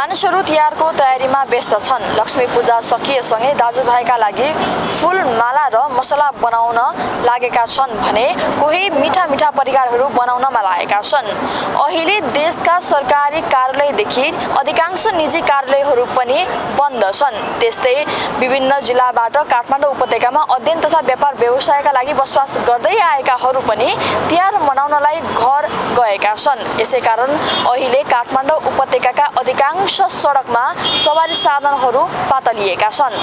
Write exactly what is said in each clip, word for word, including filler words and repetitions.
मानिसहरू तिहारको तयारीमा व्यस्त छन्। लक्ष्मी पूजा सकिएसँगै दाजुभाइका लागि फूल माला र मसला बनाउन लागेका छन् भने कोही मिठा मिठा परिकारहरू बनाउनमा लागेका छन्। अहिले देशका सरकारी कार्यालयदेखि अधिकांश निजी कार्यालयहरू पनि बन्द छन्। त्यस्तै विभिन्न जिल्लाबाट काठमाडौँ उपत्यकामा अध्ययन तथा व्यापार व्यवसायका लागि बसोबास गर्दै आएकाहरू पनि तिहार मनाउनलाई घर गएका छन्। यसैकारण अहिले काठमाडौँ उपत्यकाका अधिकांश सडकमा सवारी साधनहरू पातलिएका छन्।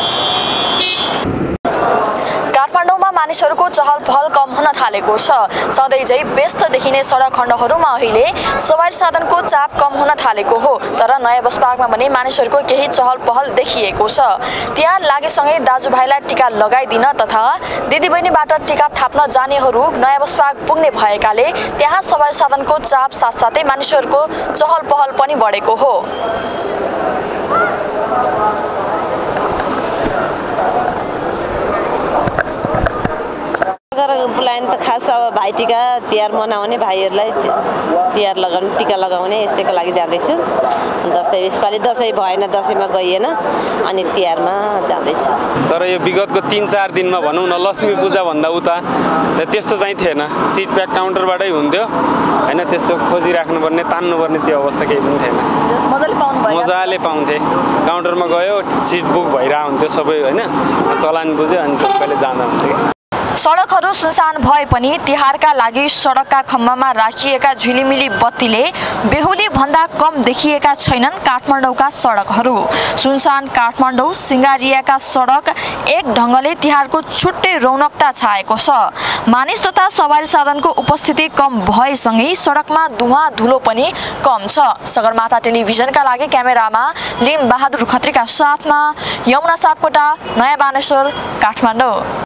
काठमाडौँमा मानिसहरूको चहल पहल कम हुन थालेको छ। सधैँ झै व्यस्त देखिने सडक खण्डहरूमा अहिले सवारी साधनको चाप कम हुन थालेको हो। तर नयाँ बसपार्कमा भने मानिसहरूको केही चहल पहल देखिएको छ। तिहार लागेसँगै दाजुभाइलाई टिका लगाइदिन तथा दिदीबहिनीबाट टिका थाप्न जानेहरू नयाँ बसपार्क पुग्ने भएकाले त्यहाँ सवारी साधनको चाप साथसाथै मानिसहरूको चहल पहल पनि बढेको हो। प्लान त खास अब भाइटिका तिहार मनाउने भाइहरूलाई तिहार लगाउने टिका लगाउने यसैको लागि जाँदैछु। दसैँ यसपालि दसैँ भएन, दसैँमा गइएन अनि तिहारमा जाँदैछु। तर यो विगतको तिन चार दिनमा भनौँ न लक्ष्मी पूजा भन्दा उता त्यस्तो चाहिँ थिएन। सिट प्याक काउन्टरबाटै हुन्थ्यो होइन, त्यस्तो खोजिराख्नुपर्ने तान्नुपर्ने त्यो अवस्था केही पनि थिएन। मजाले पाउँथे, काउन्टरमा गयो सिट बुक भइरहेको हुन्थ्यो सबै होइन, चलान बुझ्यो अनि ढुक्कले जाँदा हुन्थ्यो। सडकहरू सुनसान भए पनि तिहारका लागि सडकका खम्बामा राखिएका झिलिमिली बत्तीले बेहुली भन्दा कम देखिएका छैनन् काठमाडौँका सडकहरू। सुनसान काठमाडौँ सिंगारियाका सडक एक ढङ्गले तिहारको छुट्टै रौनकता छाएको छ। मानिस तथा सवारी साधनको उपस्थिति कम भएसँगै सडकमा धुवा धुलो पनि कम छ। सगरमाथा टेलिभिजनका लागि क्यामेरामा लिम बहादुर खत्रीका साथमा यमुना सापकोटा, नयाँ बानेश्वर, काठमाडौँ।